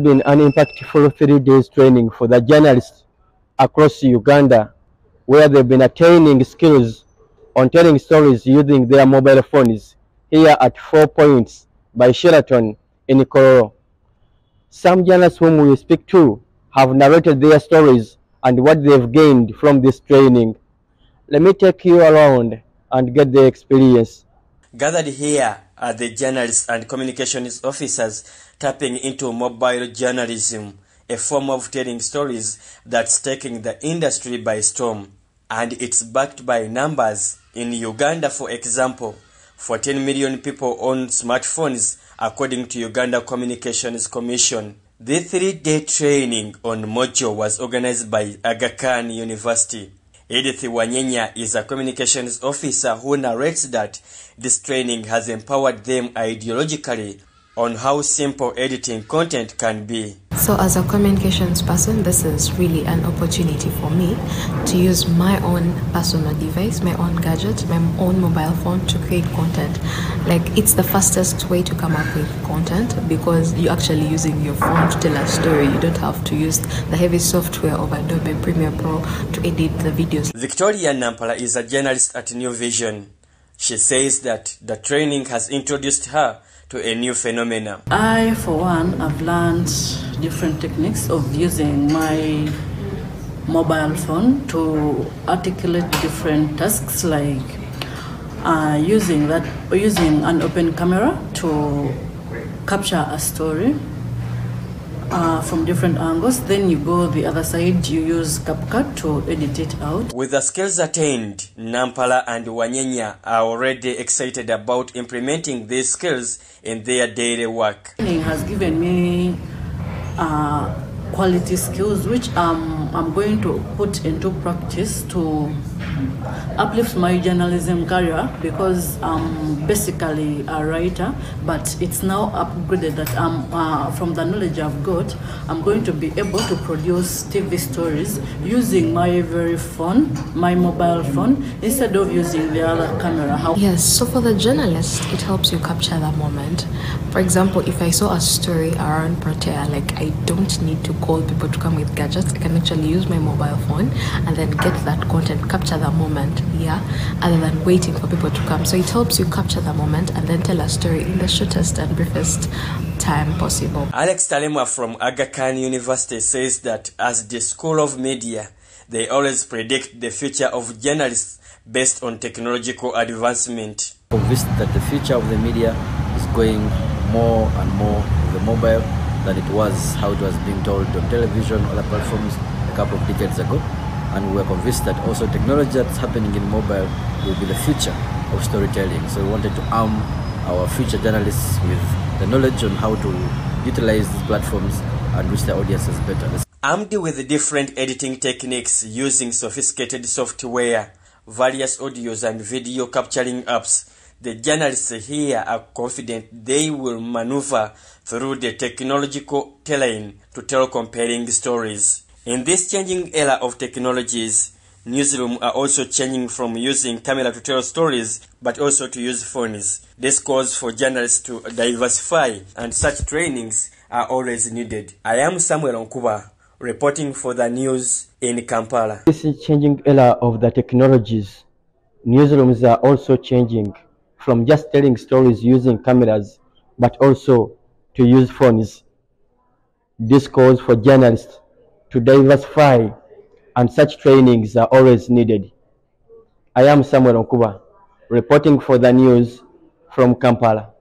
Been an impactful 3 days training for the journalists across Uganda, where they've been attaining skills on telling stories using their mobile phones here at 4 Points by Sheraton in Kororo. Some journalists whom we speak to have narrated their stories and what they've gained from this training. Let me take you around and get the experience. Gathered here are the journalists and communications officers tapping into mobile journalism, a form of telling stories that's taking the industry by storm. And it's backed by numbers. In Uganda, for example, 14 million people own smartphones, according to Uganda Communications Commission. The 3-day training on Mojo was organized by Aga Khan University. Edith Wanyenya is a communications officer who narrates that this training has empowered them ideologically on how simple editing content can be. So as a communications person, this is really an opportunity for me to use my own personal device, my own gadget, my own mobile phone to create content. Like, it's the fastest way to come up with content because you're actually using your phone to tell a story. You don't have to use the heavy software of Adobe Premiere Pro to edit the videos. Victoria Nampala is a journalist at New Vision. She says that the training has introduced her to a new phenomenon. I, for one, have learned different techniques of using my mobile phone to articulate different tasks, like using an open camera to capture a story from different angles. Then you go the other side, you use CapCut to edit it out. With the skills attained, Nampala and Wanyenya are already excited about implementing these skills in their daily work. Training has given me quality skills which I'm going to put into practice to uplift my journalism career, because I'm basically a writer, but it's now upgraded that from the knowledge I've got, I'm going to be able to produce TV stories using my very phone, my mobile phone, instead of using the other camera. Yes, so for the journalist, it helps you capture that moment. For example, if I saw a story around Protea, like, I don't need to call people to come with gadgets. I can actually use my mobile phone and then get that content, capture that moment, other than waiting for people to come. So it helps you capture the moment and then tell a story in the shortest and briefest time possible. Alex Talema from Aga Khan University says that as the School of Media, they always predict the future of journalists based on technological advancement. Convinced that the future of the media is going more and more with the mobile than it was how it was being told on television or other platforms a couple of decades ago. And we are convinced that also technology that's happening in mobile will be the future of storytelling. So we wanted to arm our future journalists with the knowledge on how to utilize these platforms and reach their audiences better. Armed with different editing techniques using sophisticated software, various audios and video capturing apps, the journalists here are confident they will maneuver through the technological terrain to tell compelling stories. In this changing era of technologies, newsrooms are also changing from using camera to tell stories, but also to use phones. This calls for journalists to diversify, and such trainings are always needed. I am Samuel Onkuba, reporting for the news in Kampala. This is changing era of the technologies. Newsrooms are also changing from just telling stories using cameras, but also to use phones. This calls for journalists to diversify, and such trainings are always needed. I am Samuel Onkuba, reporting for the news from Kampala.